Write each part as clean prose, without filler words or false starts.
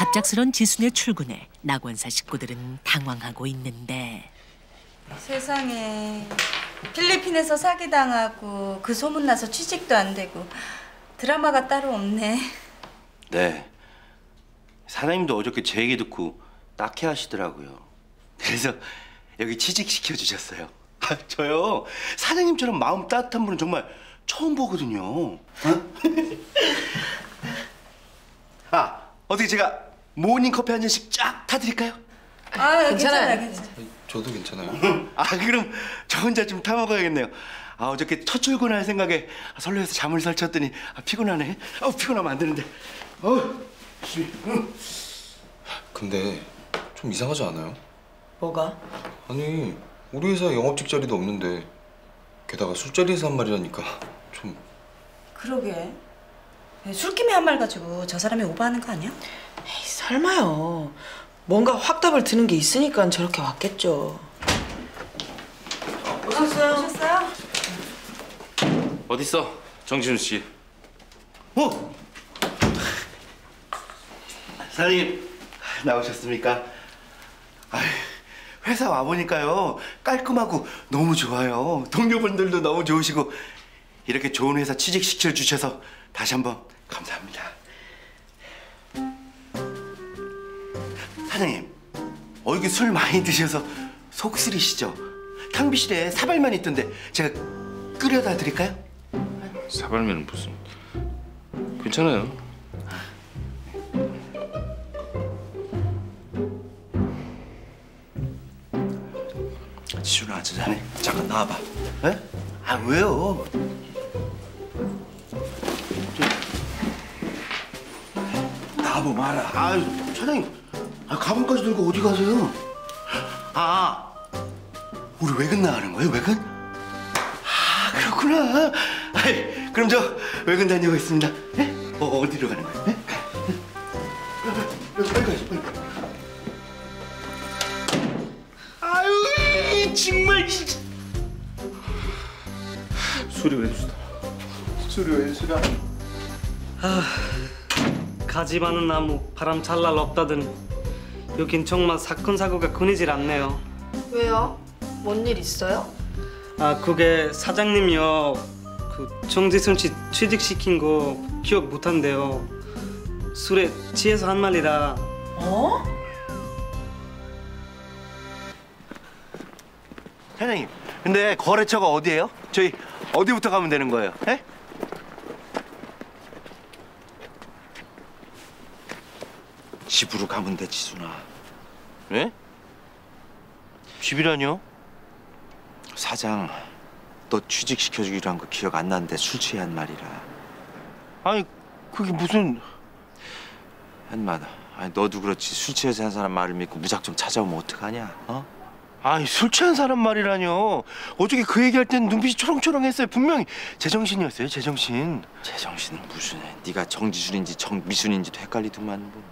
갑작스런 지순의 출근에 낙원사 식구들은 당황하고 있는데 세상에 필리핀에서 사기당하고 그 소문나서 취직도 안 되고 드라마가 따로 없네. 네. 사장님도 어저께 제 얘기 듣고 딱해 하시더라고요. 그래서 여기 취직시켜 주셨어요. 저요 사장님처럼 마음 따뜻한 분은 정말 처음 보거든요. 어? 어떻게 제가 모닝 커피 한 잔씩 쫙 타드릴까요? 괜찮아요. 저도 괜찮아요. 그럼 저 혼자 좀 타 먹어야겠네요. 어저께 첫 출근할 생각에 설레서 잠을 설쳤더니 피곤하네. 피곤하면 안 되는데. 근데 좀 이상하지 않아요? 뭐가? 아니 우리 회사 영업직 자리도 없는데 게다가 술자리에서 한 말이라니까 좀... 그러게. 술김에 한 말 가지고 저 사람이 오버하는 거 아니야? 에이, 설마요. 뭔가 확답을 드는 게 있으니까 저렇게 왔겠죠. 오셨어요? 어딨어, 정진우 씨? 사장님 나오셨습니까? 회사 와보니까요 깔끔하고 너무 좋아요. 동료분들도 너무 좋으시고 이렇게 좋은 회사 취직시켜 주셔서 다시 한번 감사합니다. 사장님 여기 술 많이 드셔서 속 쓰리시죠? 탕비실에 사발면 있던데 제가 끓여다 드릴까요? 사발면은 무슨... 괜찮아요. 지훈아 앉자네. 잠깐 나와봐. 에? 왜요? 나와보 마라. 사장님 가방까지 들고 어디 가세요? 우리 외근 나가는 거예요, 외근? 그렇구나. 그럼 저 외근 다녀오겠습니다. 예? 어디로 가는 거예요? 예? 빨리 가야지, 빨리. 정말. 술이 왜 수다? 술이 왜 술아? 가지 많은 나무 바람 잘 날 없다더니 여긴 정말 사건 사고가 끊이질 않네요. 왜요? 뭔 일 있어요? 그게 사장님이요. 그 정지순 씨 취직시킨 거 기억 못한대요. 술에 취해서 한 말이라. 사장님, 근데 거래처가 어디예요? 저희 어디부터 가면 되는 거예요? 예? 집으로 가면 돼, 지순아. 예? 집이라뇨? 사장, 너 취직시켜주기로 한 거 기억 안 나는데 술 취해 한 말이라. 그게 무슨... 한마, 너도 그렇지. 술 취해서 한 사람 말을 믿고 무작정 찾아오면 어떡하냐, 어? 술 취한 사람 말이라뇨. 어저께 그 얘기할 땐 눈빛이 초롱초롱했어요. 분명히 제정신이었어요, 제정신. 제정신은 무슨 애. 네가 정지순인지 정미순인지도 헷갈리더만 뭐.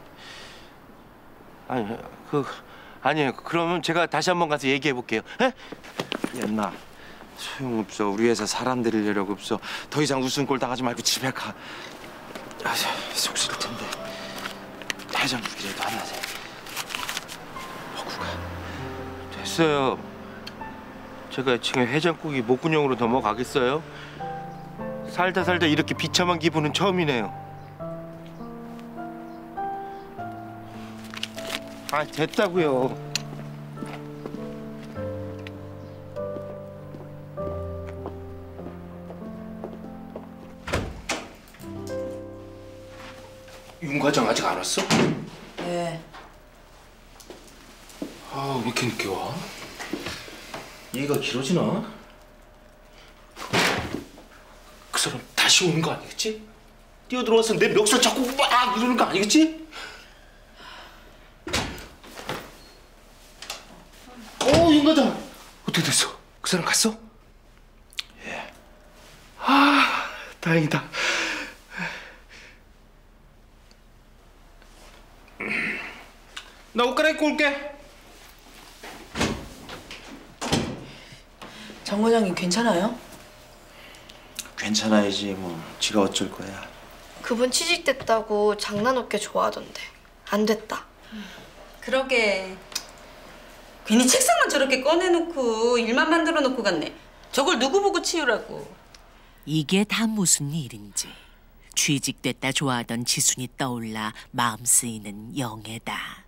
아니에요. 그러면 제가 다시 한번 가서 얘기해 볼게요. 예? 연나, 소용없어. 우리 회사 사람 데리려고 없어. 더 이상 웃음꼴 당하지 말고 집에 가. 속 쓰릴 텐데 해장국이라도 하나 먹고 가. 됐어요. 제가 지금 해장국이 목구녕으로 넘어가겠어요? 살다 이렇게 비참한 기분은 처음이네요. 됐다고요. 윤 과장 아직 안 왔어? 네. 왜 이렇게 늦게 와? 얘기가 길어지나? 그 사람 다시 오는 거 아니겠지? 뛰어들어와서 내 멱살 잡고 막 이러는 거 아니겠지? 윤 과장! 어떻게 됐어? 그 사람 갔어? 예. 다행이다. 나 옷 갈아입고 올게. 정 과장님 괜찮아요? 괜찮아야지 뭐. 지가 어쩔 거야. 그분 취직됐다고 장난 없게 좋아하던데. 안 됐다. 그러게. 괜히 책상만 저렇게 꺼내놓고 일만 만들어 놓고 갔네. 저걸 누구 보고 치우라고. 이게 다 무슨 일인지 취직됐다 좋아하던 지순이 떠올라 마음 쓰이는 영애다.